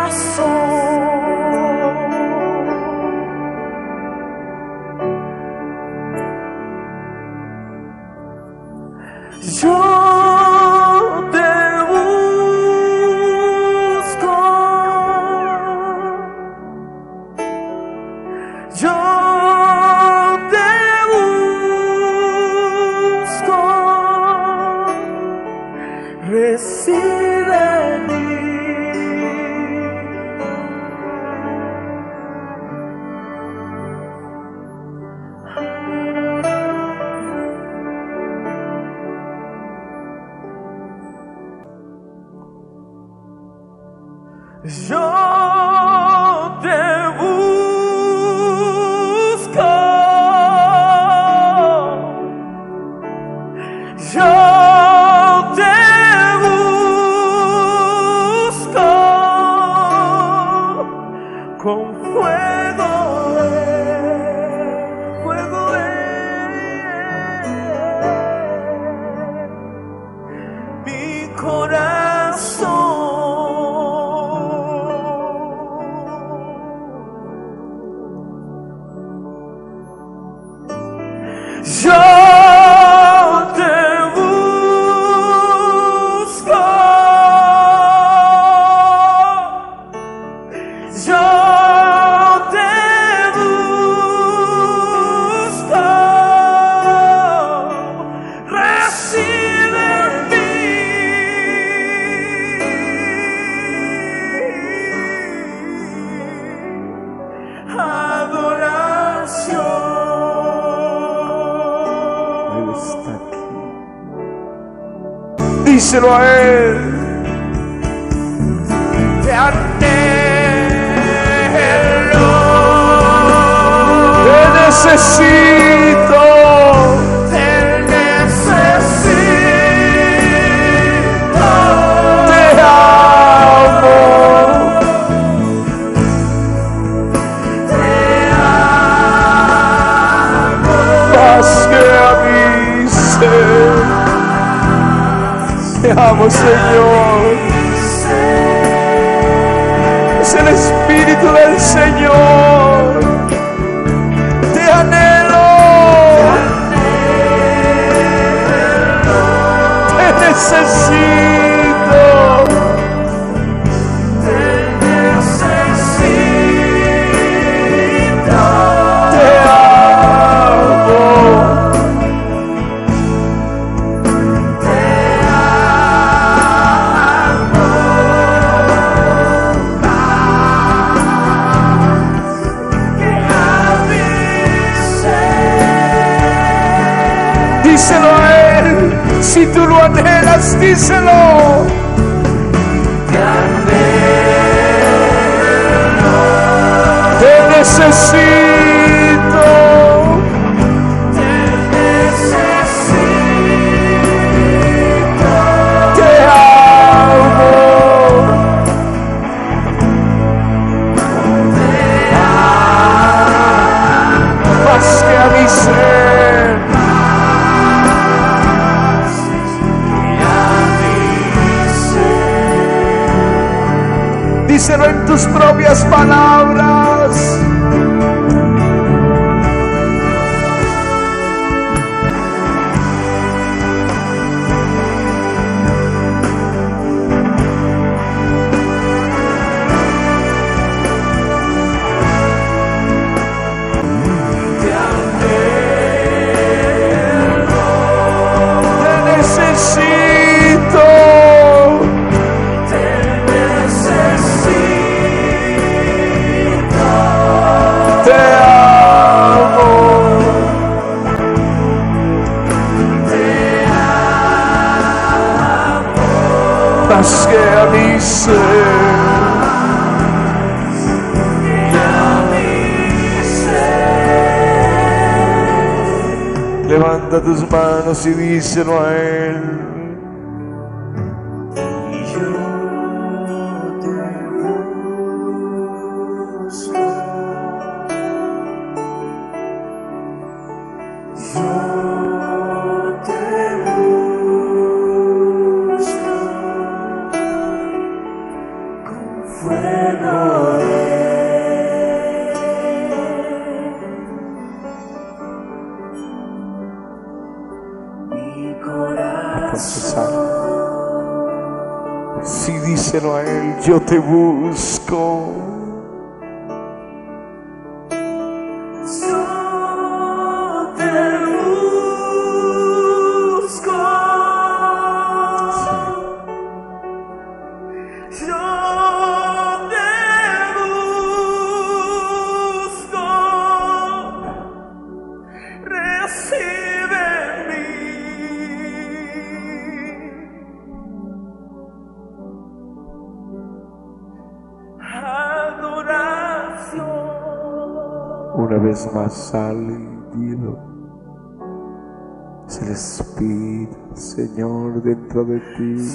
Díselo a Él. Te anhelo, te necesito, te necesito, te amo, más que a mi ser. Te amo, Señor. Es el Espíritu del Señor. Te anhelo. Te necesito. Te necesito. Te amo. Díselo a Él, si tú lo anhelas, díselo. Te anhelo, te necesito, te necesito, te amo, más que a mi ser. Díselo en tus propias palabras. Te anhelo, te necesito. Te amo, más que a mi ser. Levanta tus manos y díselo a Él. fuego mi corazón. Si díselo a Él, yo te busco. Una vez más sale y dilo. Es el Espíritu, Señor, dentro de ti.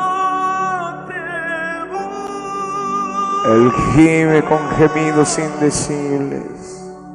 Él gime con gemidos indecibles.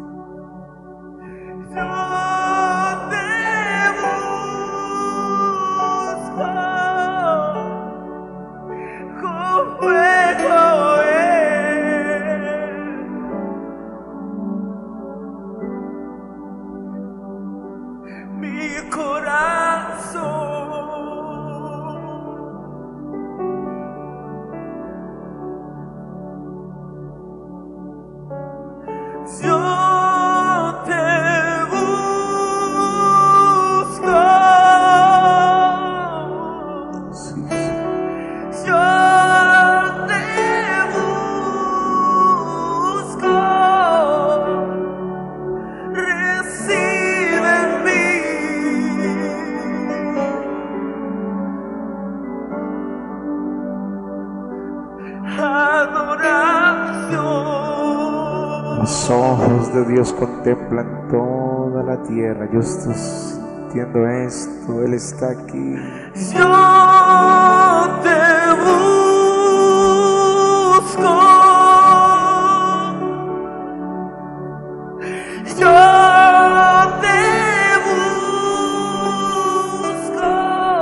Los ojos de Dios contemplan toda la tierra. Yo estoy sintiendo esto. Él está aquí. Yo te busco. Yo te busco.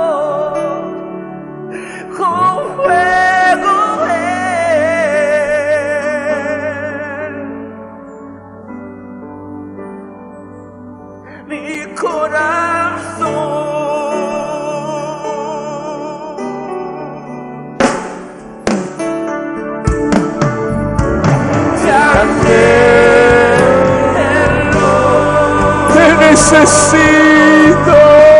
Con fuego mi corazón. Te necesito.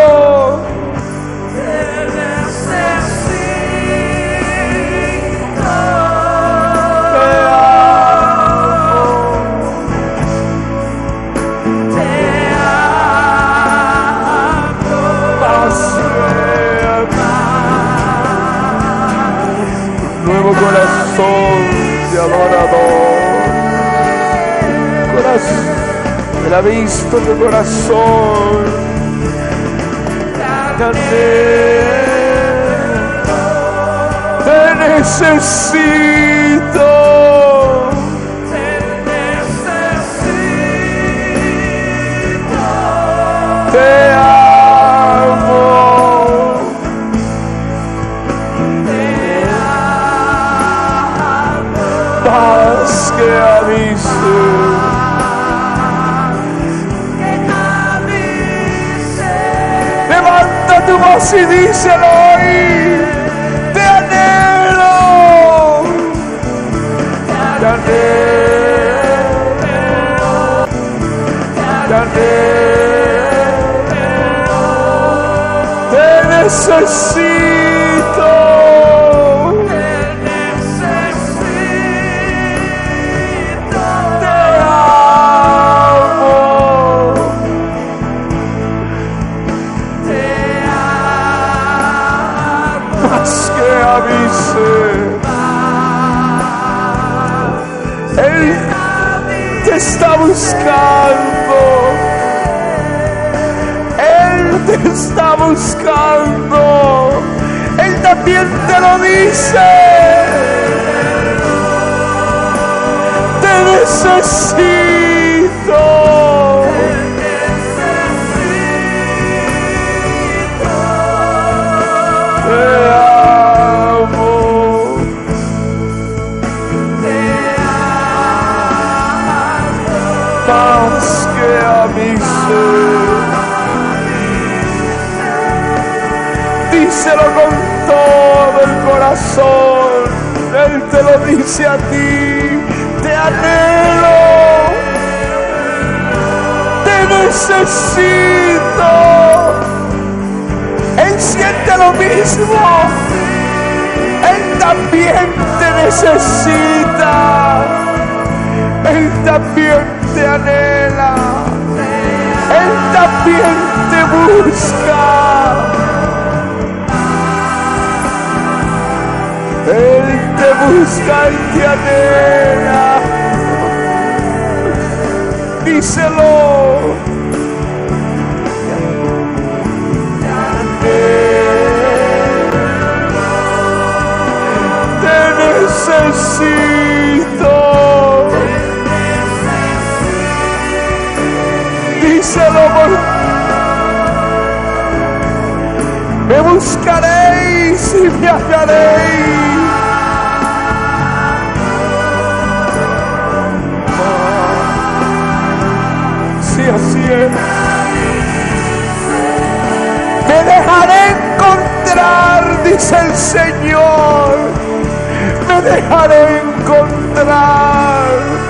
Corazón de adorador, corazón, Él ha visto tu corazón, te necesito, te amo. Paz que avise, levanta tu voz y díselo hoy. Te anhelo, te anhelo, te anhelo, te necesito. Él te está buscando. Él te está buscando. Él también te lo dice. Te necesito. Te amo. díselo con todo el corazón. Él te lo dice a ti. Te anhelo, te necesito. Él siente lo mismo. Él también te necesita. Él también te anhela. Él también te busca. Él te busca y te anhela. Díselo. Te necesito. Díselo. Me buscaréis y me hallaréis. Sí, así es. Me dejaré encontrar, dice el Señor. Me dejaré encontrar.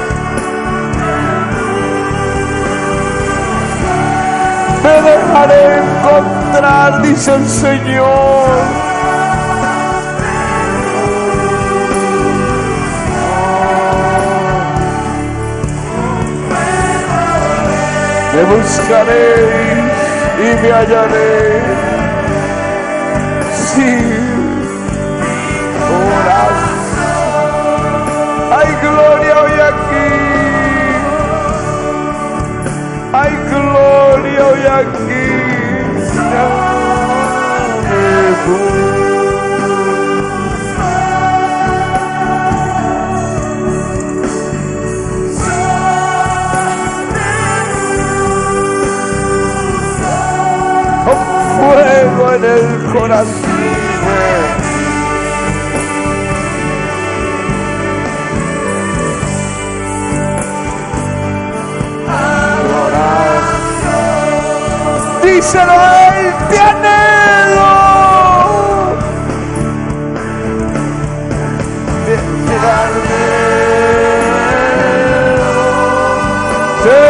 Me dejaré encontrar, dice el Señor. Me buscaréis y me hallaréis. Sí, hay gloria hoy aquí. Hay gloria hoy aquí. Con fuego en el corazón. Díselo a él, te anhelo. Te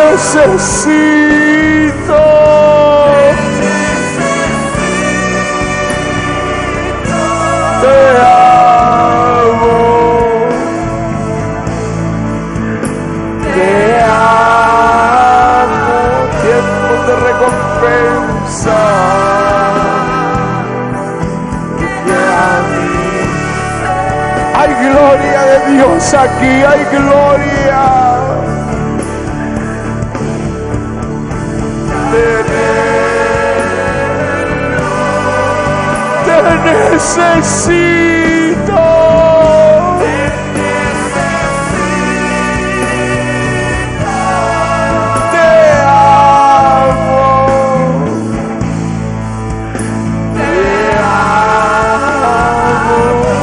necesito. Te amo. Te amo. Tiempo de recompensa. Hay gloria de Dios aquí, hay gloria. Te necesito. Te amo. Te amo.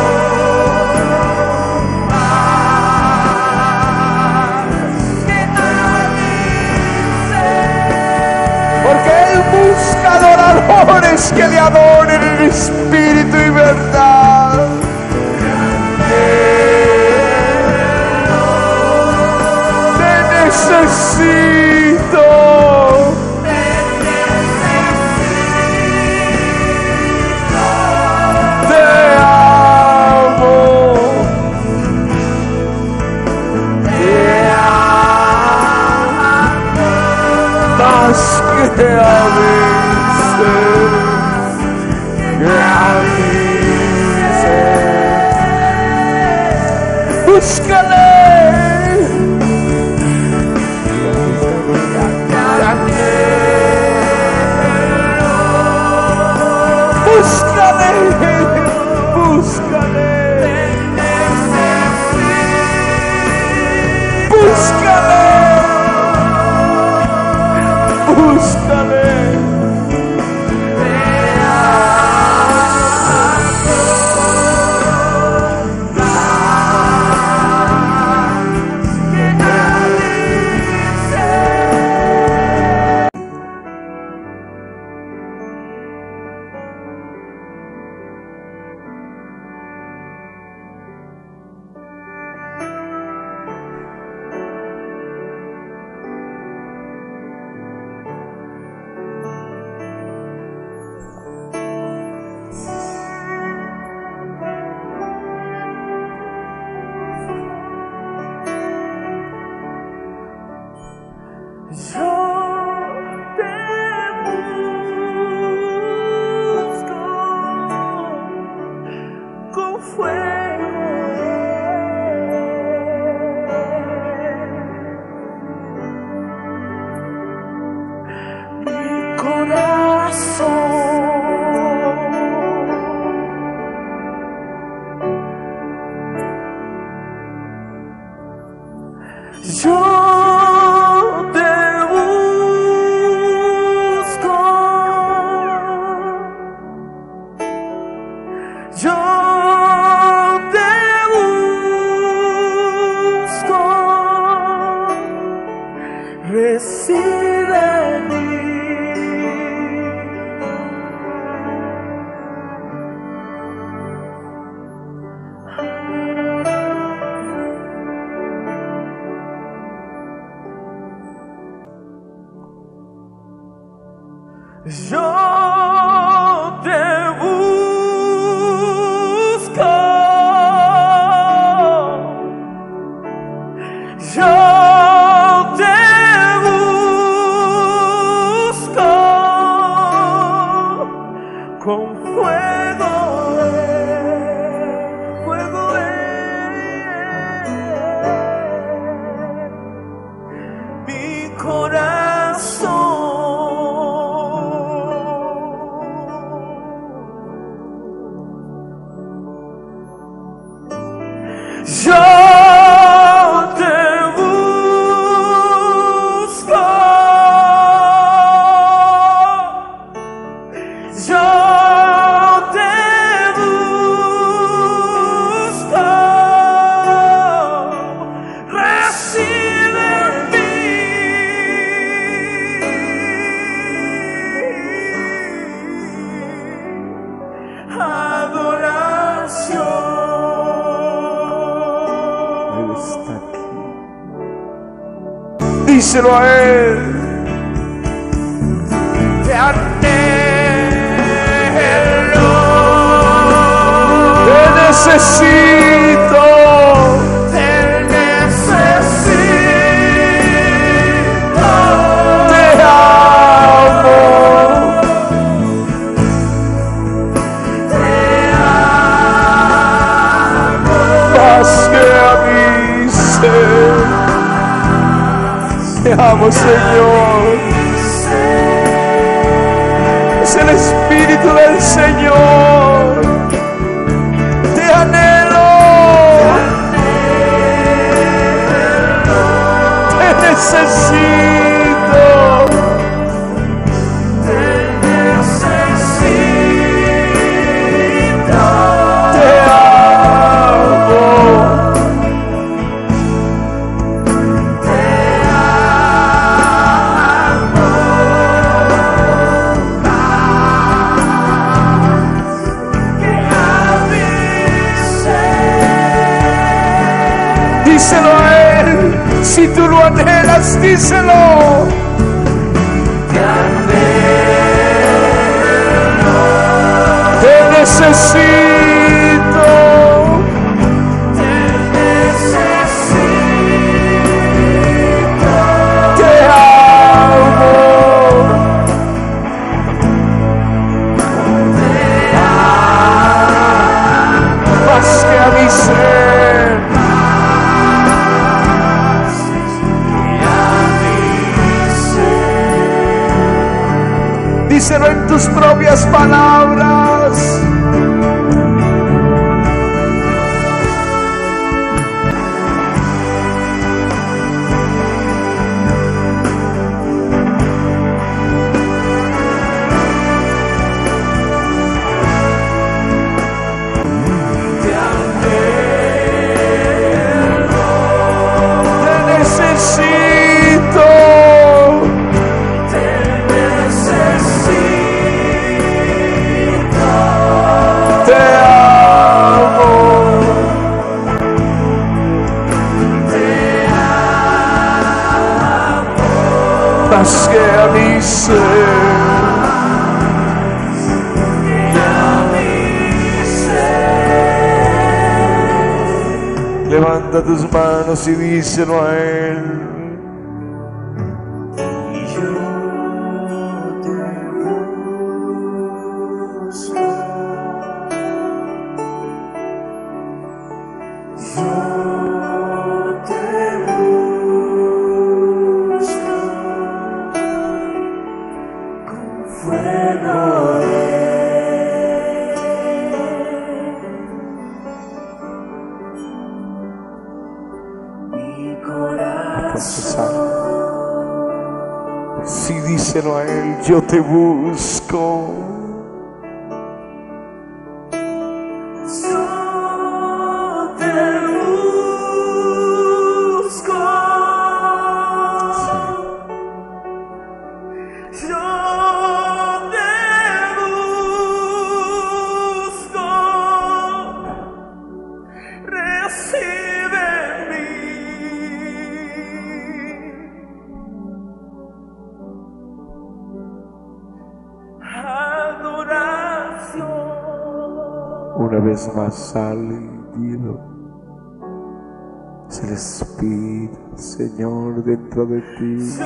Porque Él busca adoradores que le adoren en espíritu y verdad. Te necesito. Te amo. Te amo. Más que a veces. Búscale. Búscale. Búscale. Búscale. Búscale. Yo te busco, yo te busco, reside en mí. Yo te busco, yo te busco, con fuego mi corazón. Yo te busco, yo te busco, reside en mí, adoración. Está aquí. Díselo a Él. Te anhelo, te necesito, te necesito, te amo, más que a mi ser. Te amo, Señor. Es el Espíritu del Señor. Te anhelo, te necesito, te amo. Díselo a Él, si tú lo anhelas, díselo. Te anhelo, te necesito, te necesito, te amo, más que a mi ser. Díselo en tus propias palabras. Te anhelo, te necesito. Te amo, más que a mi ser. Levanta tus manos y díselo a Él. Mi corazón. confesar. Sí, díselo a Él, yo te busco. Una vez más sale y dilo. Es el Espíritu, Señor, dentro de ti.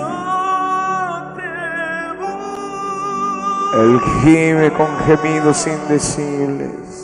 Él gime con gemidos indecibles.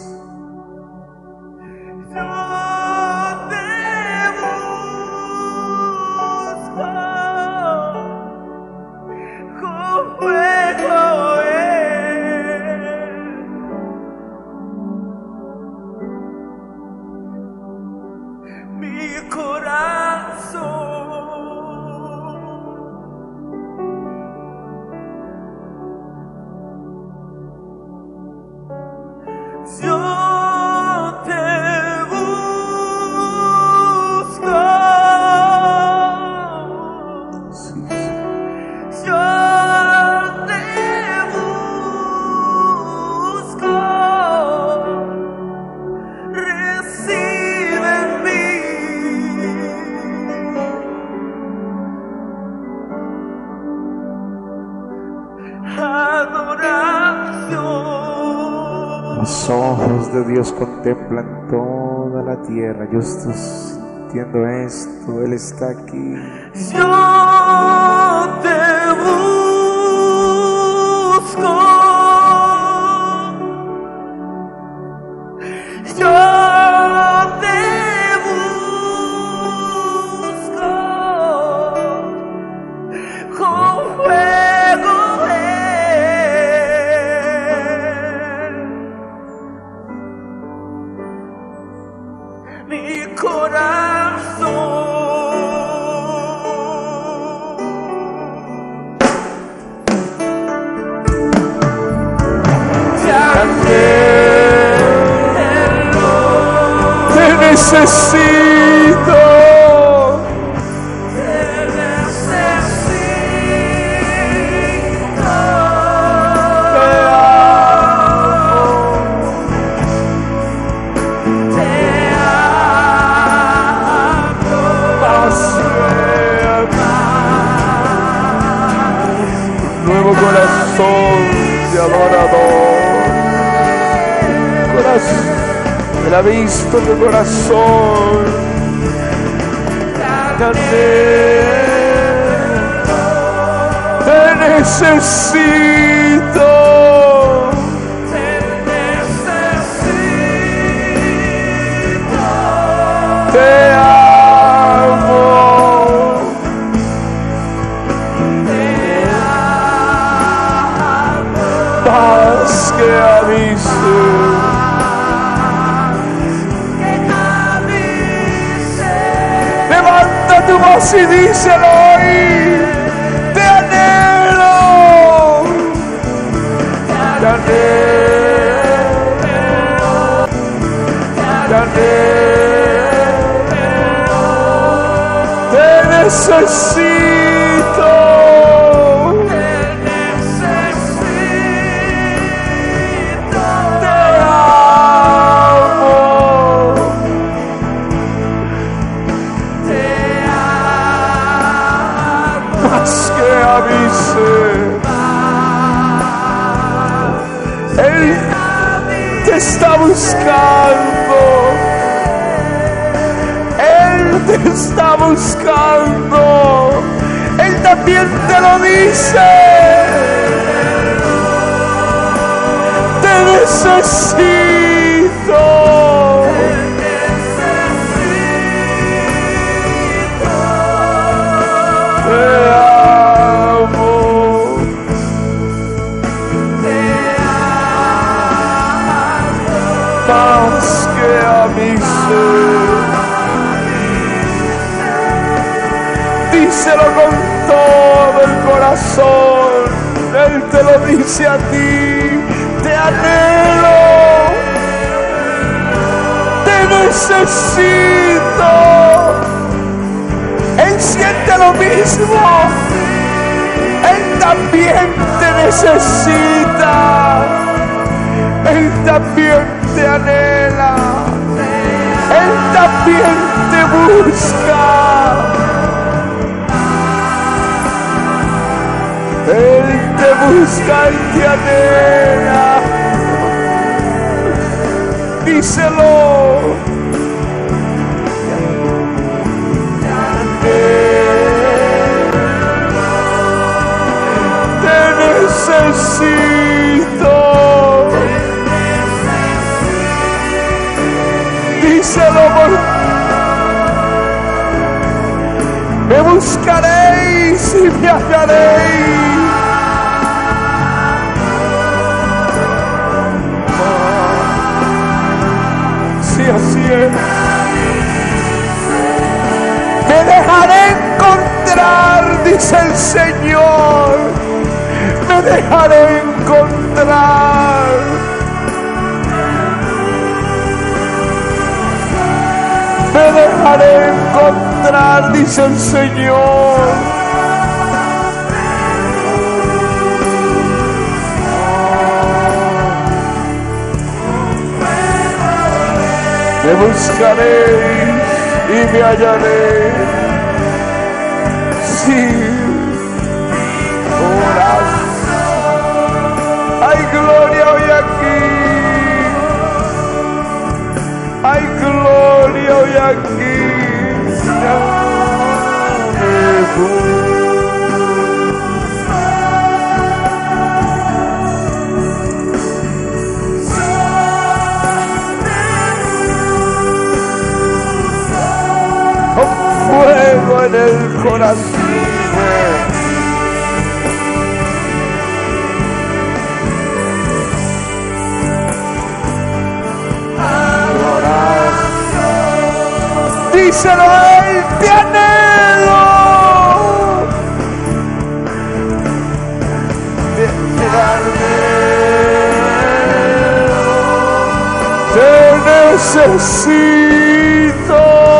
Los ojos de Dios contemplan toda la tierra. Yo estoy sintiendo esto. Él está aquí. Yo te busco. Yo te busco. Con fuego. Mi corazón te necesito. Corazón de adorador, corazón, Él ha visto mi corazón, te necesito, te amo. Más que a mi ser, levanta tu voz y díselo hoy. Te anhelo, te anhelo, te anhelo, te necesito. Él te está buscando. Él te está buscando. Él también te lo dice. Te necesito. Te amo. Más que a mi ser. Díselo con todo el corazón. Él te lo dice a ti. Te anhelo, te necesito. Él siente lo mismo. Él también te necesita. Él también te anhela. Él también te busca. Él te busca y te anhela. Díselo. Te necesito. Díselo. Me buscaréis y me hallaréis. Sí, así es. Me dejaré encontrar, dice el Señor. Me dejaré encontrar. Me dejaré encontrar, dice el Señor. Me buscaréis y me hallaréis. Sí, hay gloria hoy aquí. Hay gloria hoy aquí. Fuego en el corazón. Díselo a él, te anhelo. Te necesito.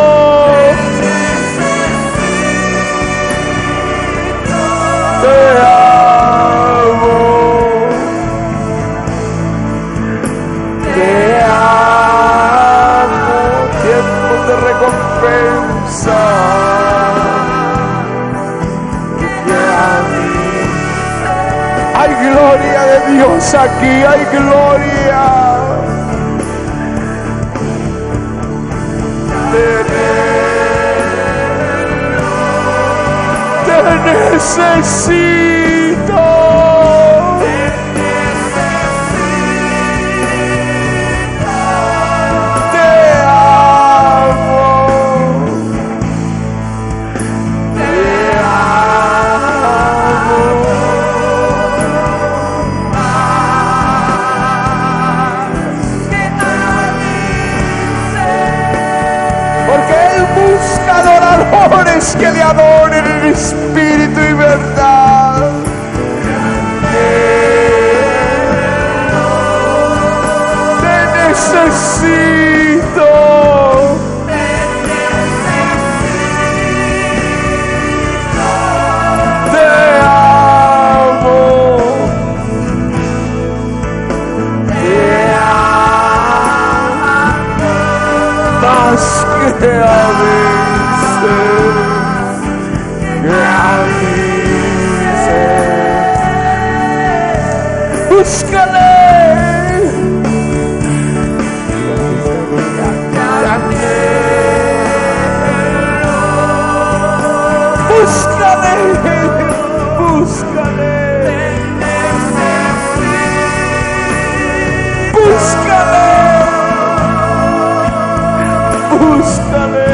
Te amo. Te amo. Tiempo de recompensa. Hay gloria de Dios aquí. Hay gloria. Te necesito. Te amo. Te amo. Porque Él busca adoradores que le adoren en espíritu y verdad. Te necesito. Te amo. Te amo. Más que a veces. Búscale. Búscale. Búscale. Búscale. Búscale.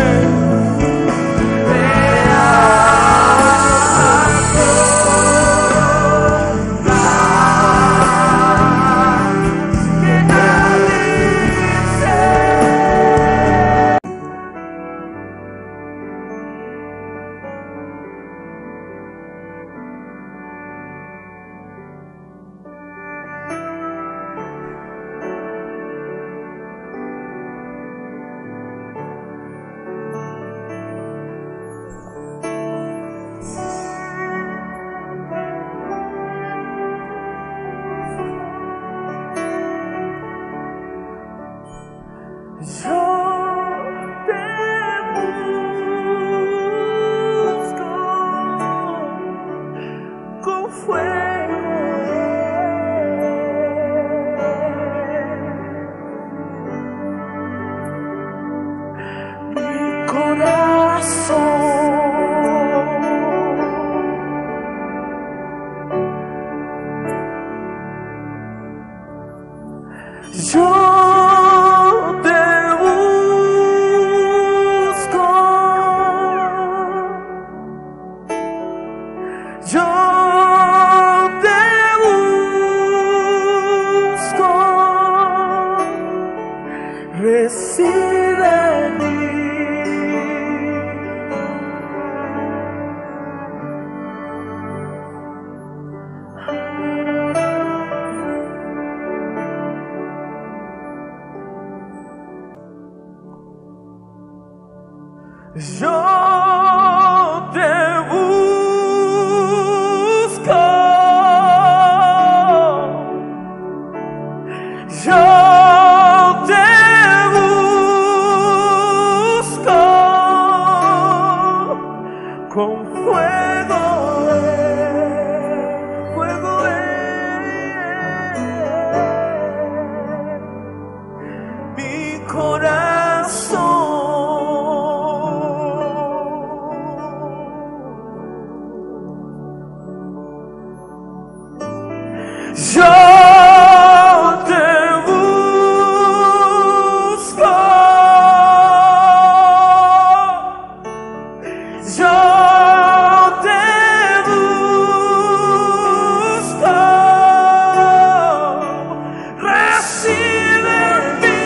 Yo te busco, yo te busco, reside en mí. Yo te busco, yo te busco, con fuego mi corazón. Yo te busco, yo te busco, reside en mí,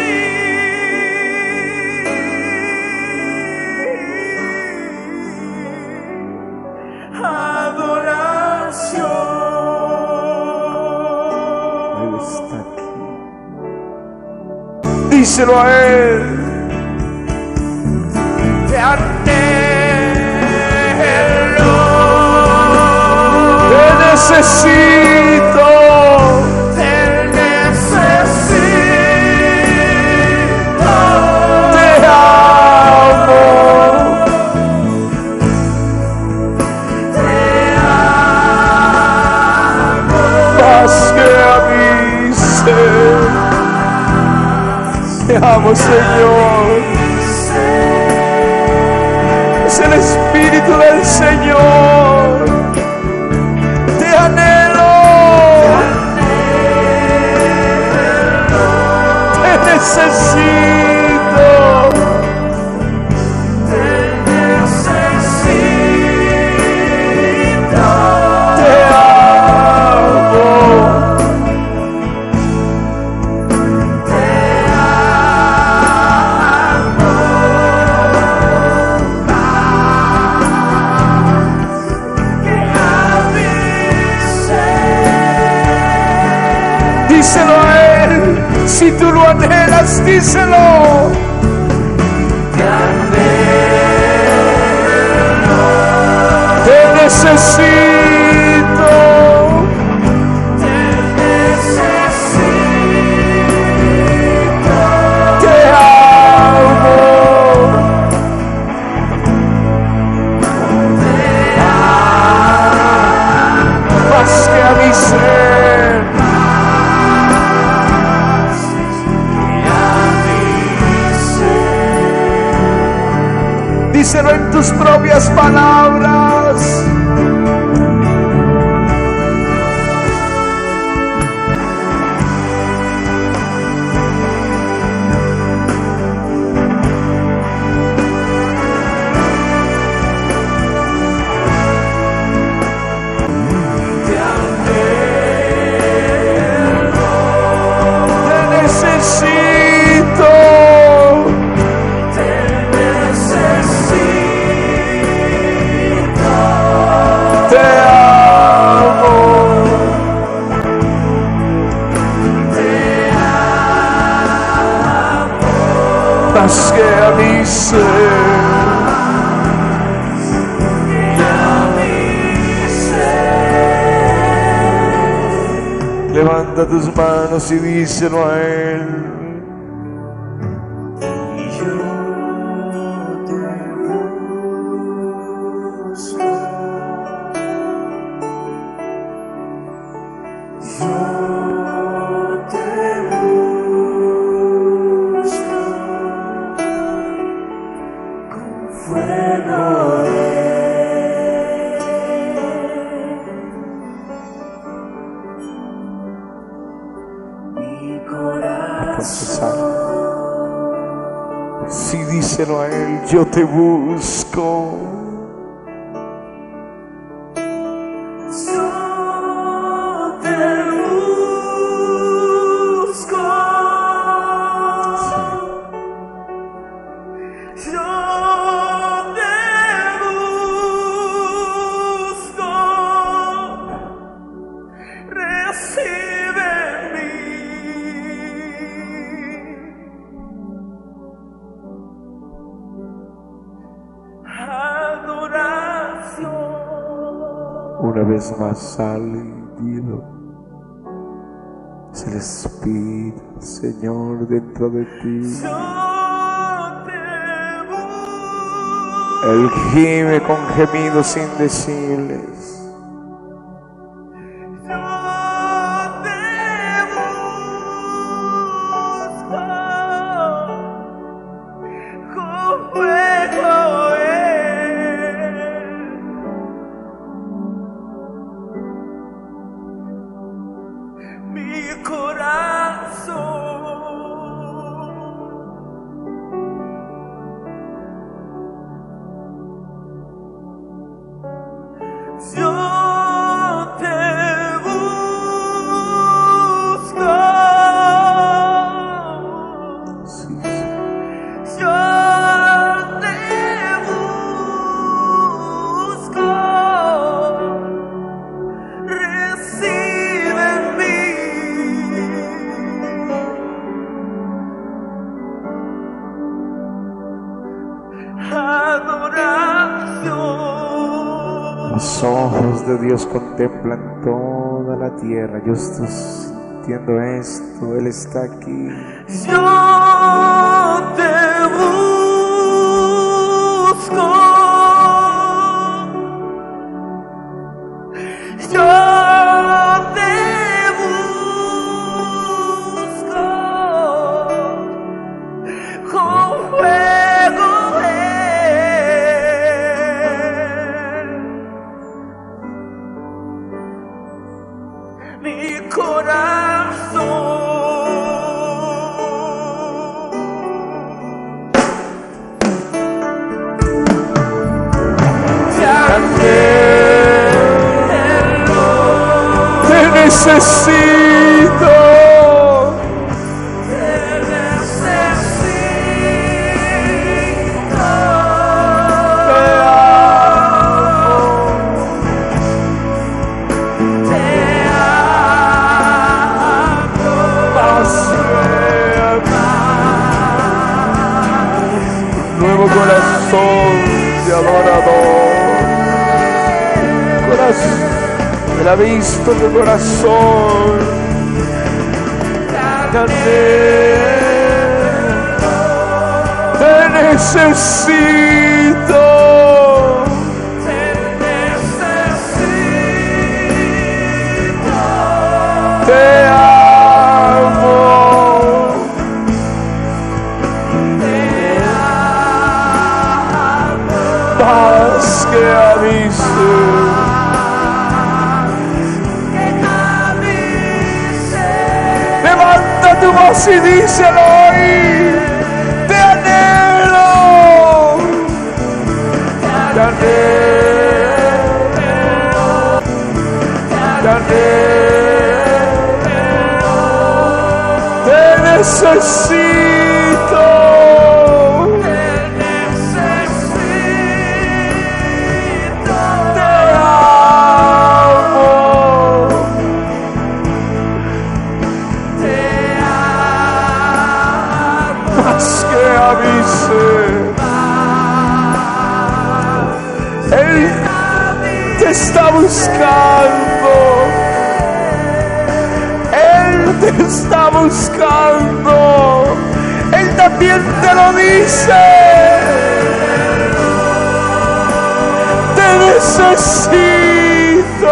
adoración. Está aquí. Díselo a Él. Te anhelo, te necesito, te necesito, te amo, más que a mí. Te amo, Señor. Es el Espíritu del Señor. Te anhelo, te necesito, te amo. Díselo a Él, si tú lo anhelas, díselo. Te anhelo, te necesito, te necesito, te amo, más que a mi ser. Díselo en tus propias palabras. Te anhelo, te necesito. Te amo, más que a mi ser. Levanta tus manos y díselo a Él. fuego mi corazón. Sí, díselo a Él, yo te busco. Una vez más sale y dilo. Es el Espíritu, Señor, dentro de ti. Él gime con gemidos indecibles. Los ojos de Dios contemplan toda la tierra. Yo estoy sintiendo esto. Él está aquí. Yo te busco. Yo te busco. Con fuego. Mi corazón te necesito. Corazón de adorador, corazón, Él ha visto tu corazón. Te necesito. Te amo. Más que a mí levanta tu voz y díselo hoy. Te anhelo. Te anhelo. Te anhelo. Te necesito. Él te está buscando. Él te está buscando. Él también te lo dice. Te necesito.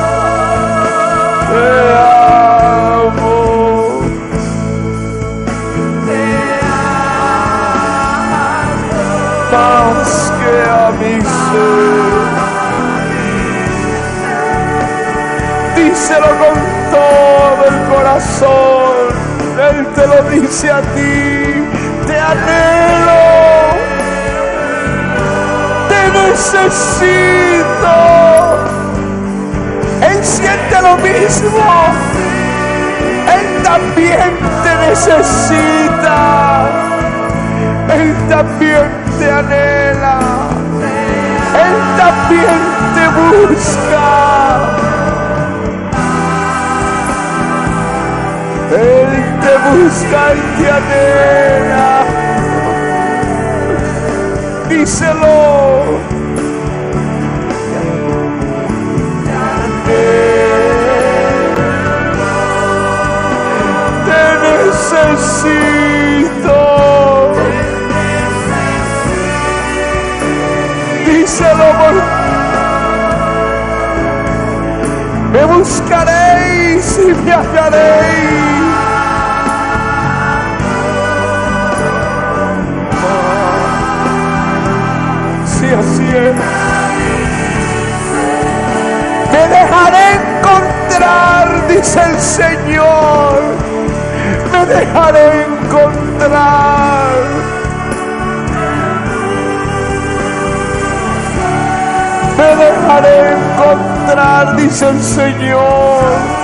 Te amo. a mi ser. Díselo con todo el corazón. Él te lo dice a ti. Te anhelo. Te necesito. Él siente lo mismo. Él también te necesita. Él también te anhela. Él también te busca. Él te busca y te anhela. Díselo. Te necesito. Díselo. Me buscaréis y me hallaréis. Sí, así es. Me dejaré encontrar, dice el Señor. Me dejaré encontrar. Me dejaré encontrar, dice el Señor.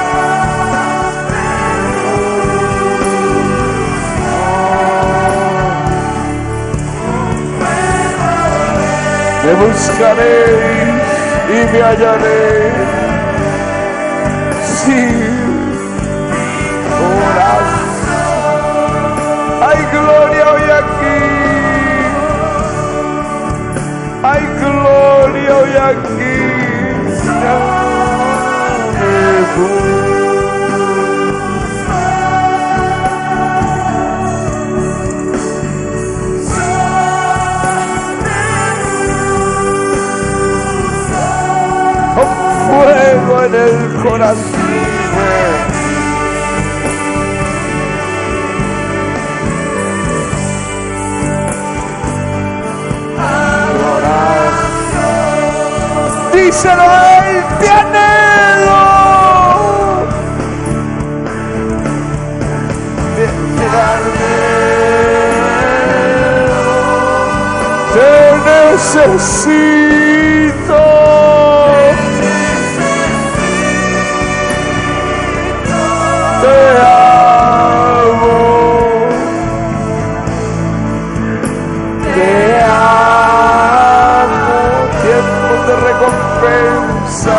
Me buscaréis y me hallaréis. Sí, oras. Hay gloria hoy aquí. Hay gloria hoy aquí. Fuego en el corazón. Díselo a él, te anhelo. Te necesito. Te amo. Te amo. Tiempo de recompensa.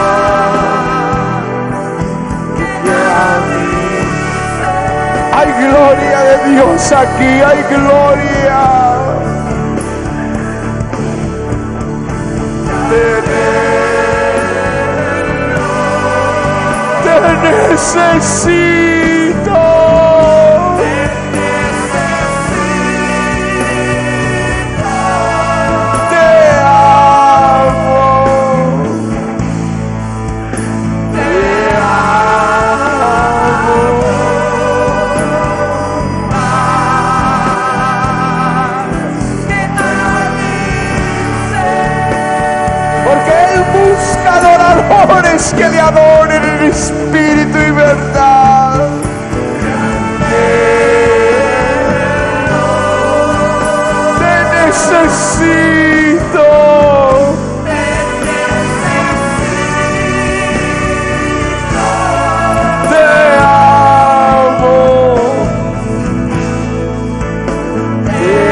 Hay gloria de Dios aquí. Hay gloria. Te necesito. Te amo. Te amo. Porque Él busca adoradores que le adoren en espíritu y verdad. Te necesito. Te amo. Te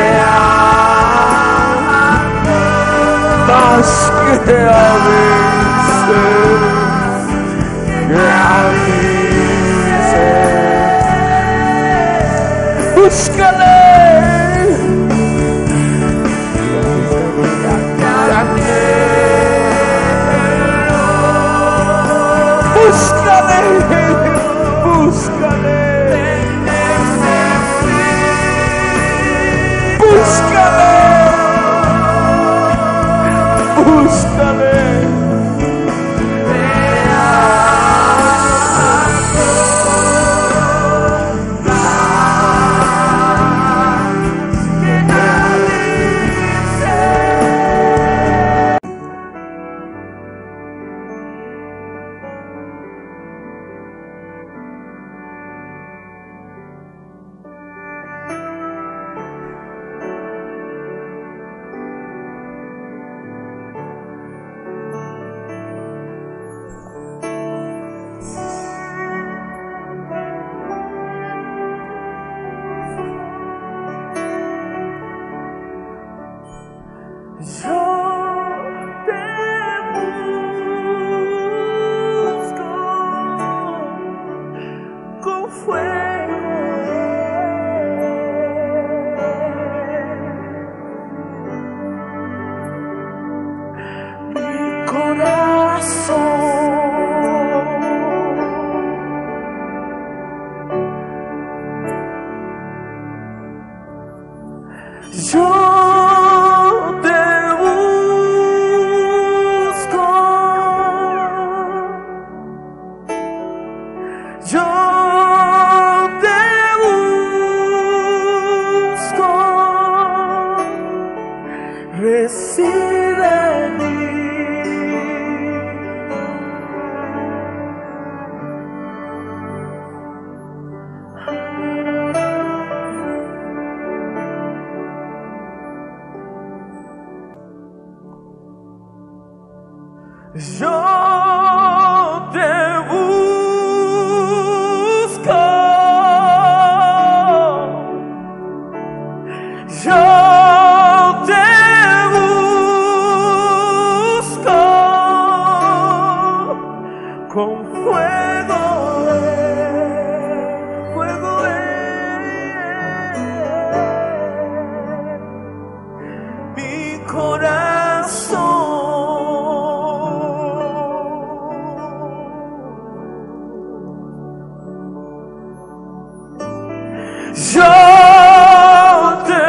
amo. Más que a mí. Búscale. Búscale. Búscale. Búscale. Búscale. Yo te busco, yo te busco, reside en mí. Yo te busco, yo te busco, con fuego mi corazón. Yo te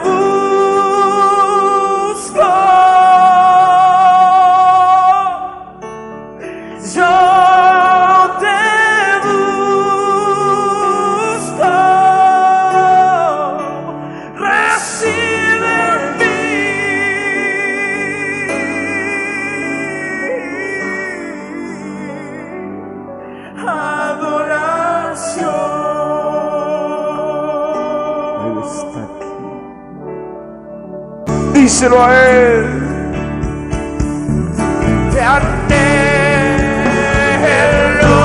busco, yo te busco, recibe en mí adoración. Está aquí. Díselo a Él. Te anhelo,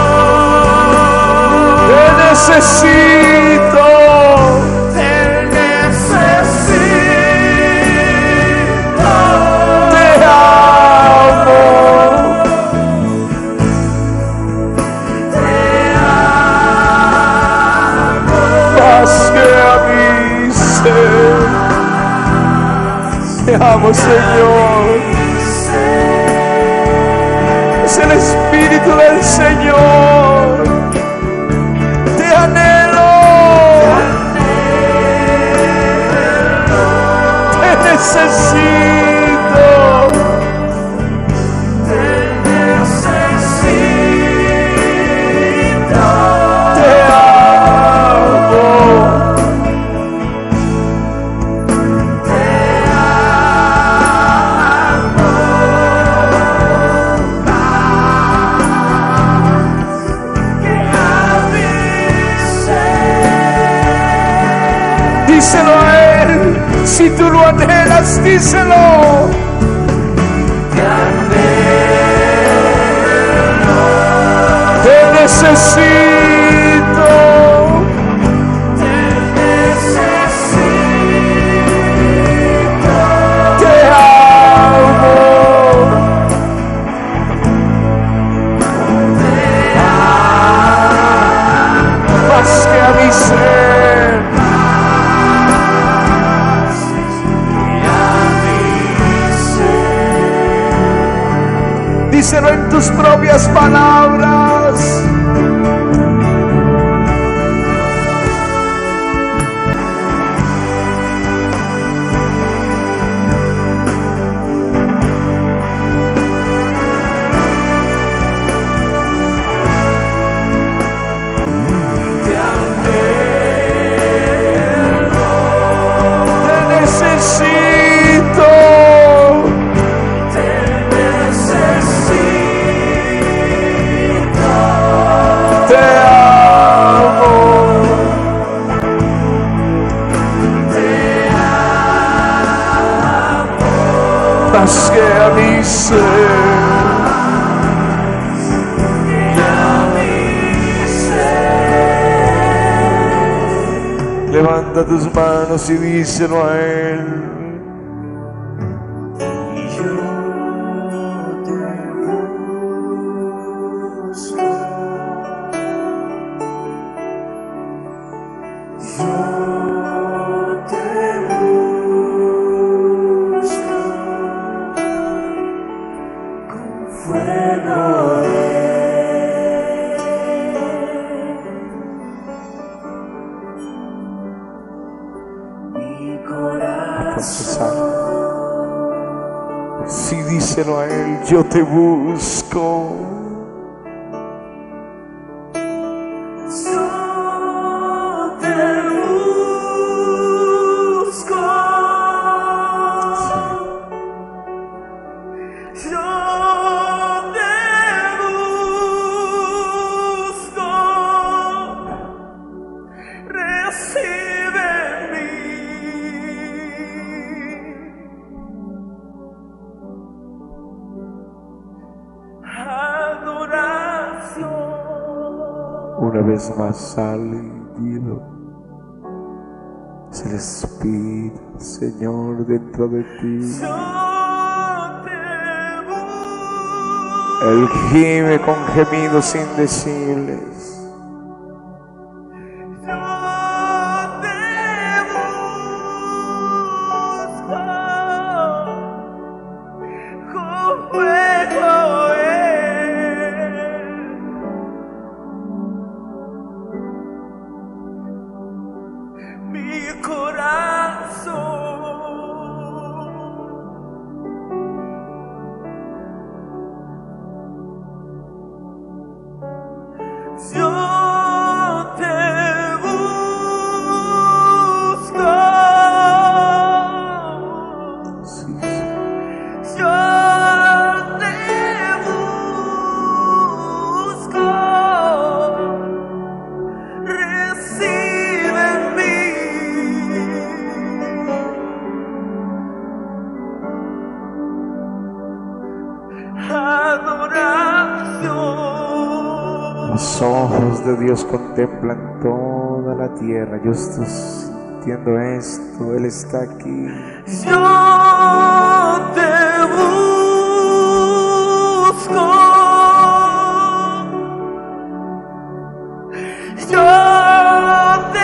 te necesito, te necesito, te amo, más que a mi ser. Te amo, Señor. Es el Espíritu del Señor. Te anhelo, te necesito, te amo. Díselo a Él, si tú lo anhelas, díselo. Te anhelo, te necesito, te necesito, te amo, más que a mi ser. Díselo en tus propias palabras. Te anhelo, te necesito, te amo, más que a mi ser. Levanta tus manos y díselo a Él. Mi corazón. confesar. Sí, díselo a Él, yo te busco. Una vez más sale y dilo. Es el Espíritu, Señor, dentro de ti. Él gime con gemidos indecibles. Los ojos de Dios contemplan toda la tierra. Yo estoy sintiendo esto. Él está aquí. Yo te busco. Yo te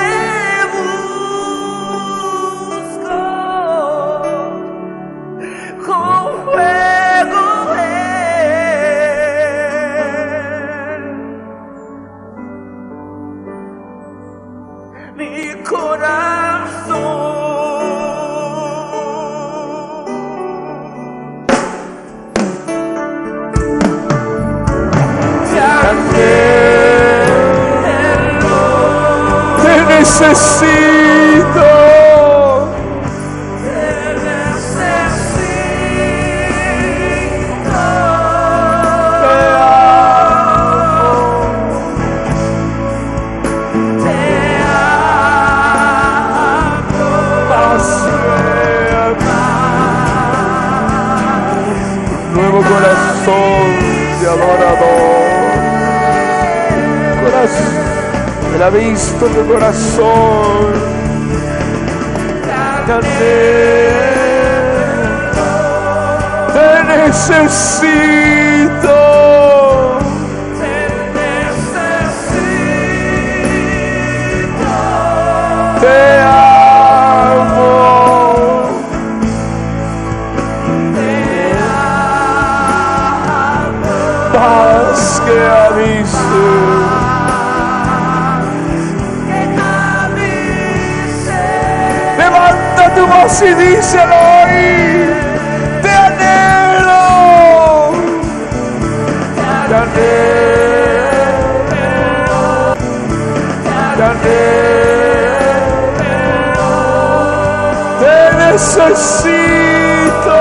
busco. Con fuego. Mi corazón te necesito. Corazón de adorador, corazón, Él ha visto tu corazón, te necesito, te amo. Más que avise, levanta tu voz y díselo hoy. Te anhelo, te anhelo, te anhelo, te necesito.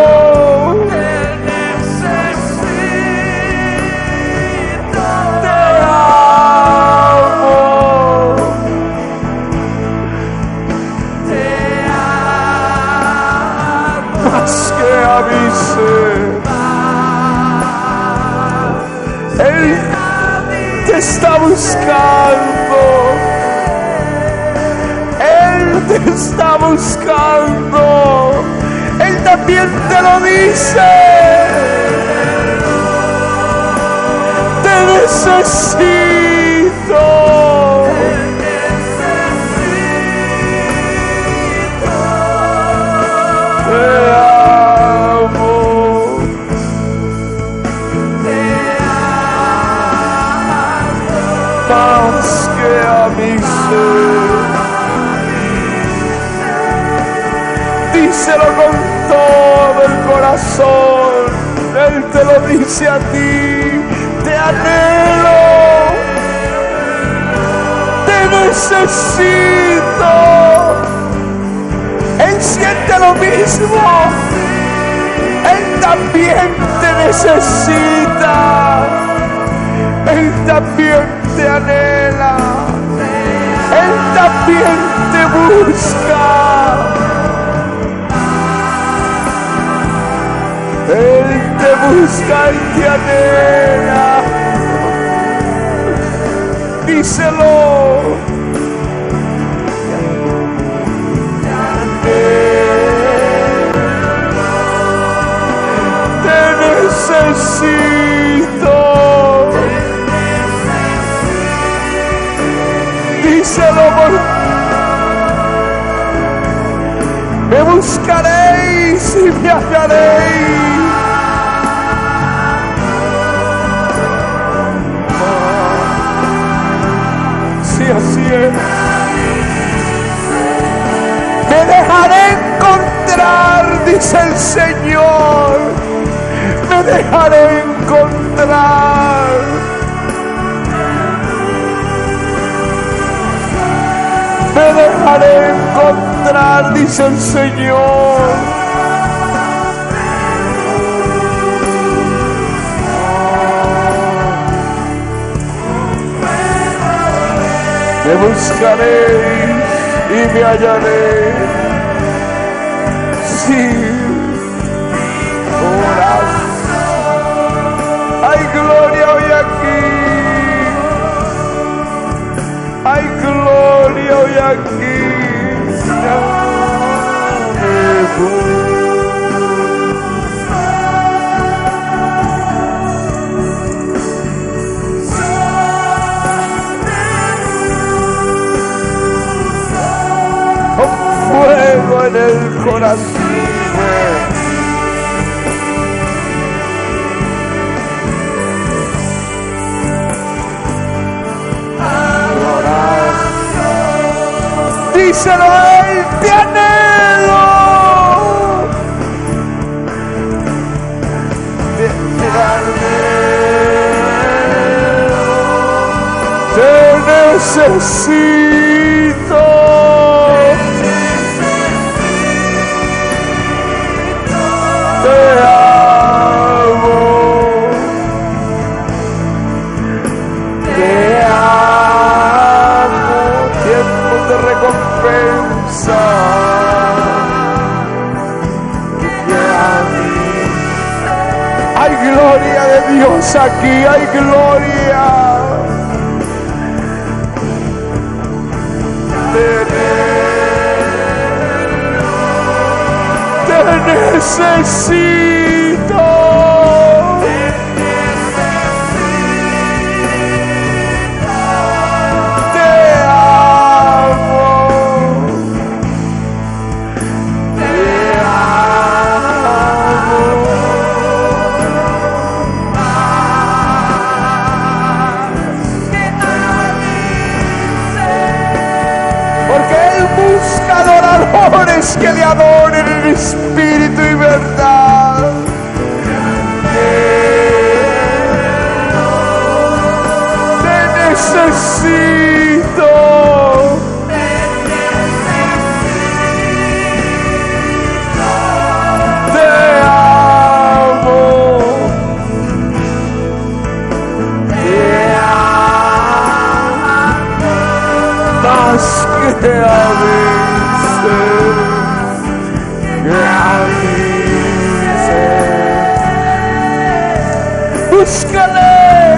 Él te está buscando. Él te está buscando. Él también te lo dice. Te necesito. Te amo. Más que a mi ser. díselo con todo el corazón. Él te lo dice a ti. Te anhelo, te necesito. Él siente lo mismo. Él también te necesita. Él también te anhela. Él también te busca. Él te busca y te anhela. Díselo. Te necesito. Díselo. Me buscaréis y me hallaréis. Sí, así es. Me dejaré encontrar, dice el Señor. Me dejaré encontrar. Me dejaré encontrar, dice el Señor. Me buscaréis y me hallaréis. Sí, hay gloria hoy aquí. Hay gloria hoy aquí. Fuego en el corazón. Díselo a él, te anhelo. Te necesito. Te amo. Te amo. Tiempo de recompensa. Hay gloria de Dios aquí. Hay gloria. Te necesito. Te amo. Te amo. Porque Él busca adoradores que le adoren en espíritu y verdad. Te necesito. Te amo. Te amo. Más que a veces. Búscale.